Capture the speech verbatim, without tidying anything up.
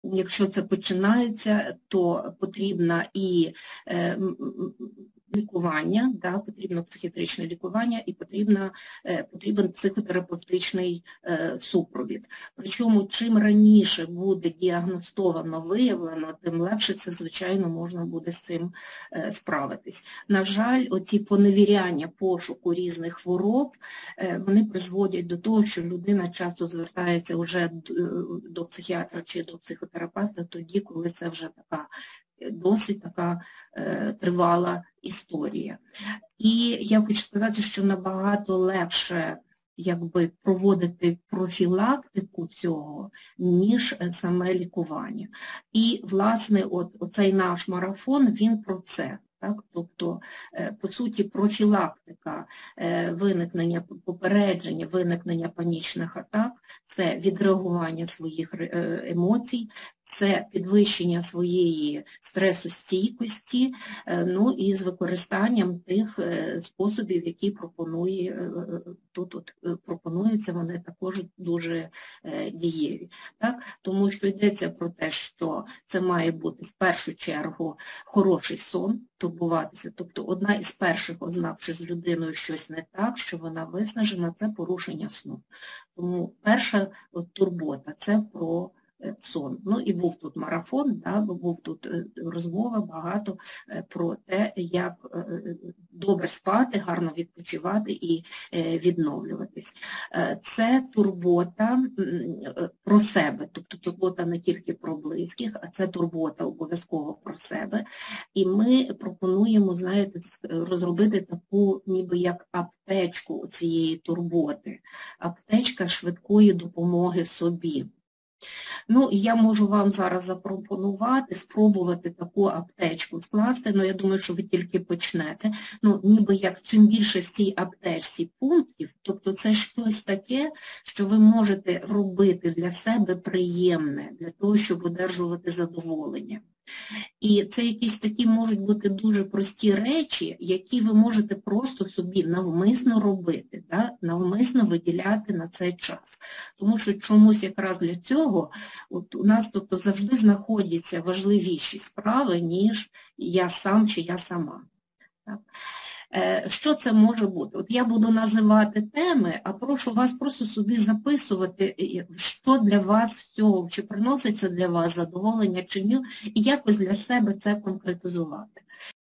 якщо це починається, то потрібна і е, лікування, да, потрібно психіатричне лікування і потрібна, е, потрібен психотерапевтичний е, супровід. Причому чим раніше буде діагностовано, виявлено, тим легше це, звичайно, можна буде з цим е, справитись. На жаль, оці поневіряння пошуку різних хвороб, е, вони призводять до того, що людина часто звертається вже до психіатра чи до психотерапевта тоді, коли це вже така досить така е, тривала історія. І я хочу сказати, що набагато легше якби проводити профілактику цього, ніж саме лікування. І, власне, от, оцей наш марафон, він про це. Так? Тобто, по суті, профілактика виникнення, попередження, виникнення панічних атак – це відреагування своїх емоцій, це підвищення своєї стресостійкості, ну і з використанням тих способів, які пропонує, тут от пропонуються, вони також дуже дієві. Так? Тому що йдеться про те, що це має бути в першу чергу хороший сон, турбуватися. Тобто одна із перших ознак, що з людиною щось не так, що вона виснажена, це порушення сну. Тому перша от, турбота – це про сон. Ну і був тут марафон, да, був тут розмова багато про те, як добре спати, гарно відпочивати і відновлюватись. Це турбота про себе, тобто турбота не тільки про близьких, а це турбота обов'язково про себе. І ми пропонуємо, знаєте, розробити таку ніби як аптечку цієї турботи, аптечка швидкої допомоги собі. Ну, і я можу вам зараз запропонувати, спробувати таку аптечку скласти, ну, я думаю, що ви тільки почнете. Ну, ніби як чим більше в цій аптечці пунктів, тобто це щось таке, що ви можете робити для себе приємне, для того, щоб одержувати задоволення. І це якісь такі можуть бути дуже прості речі, які ви можете просто собі навмисно робити, да? Навмисно виділяти на цей час. Тому що чомусь якраз для цього от у нас тобто, завжди знаходяться важливіші справи, ніж я сам чи я сама. Так? Що це може бути? От я буду називати теми, а прошу вас просто собі записувати, що для вас з цього, чи приносить це для вас задоволення, чи ні, і якось для себе це конкретизувати.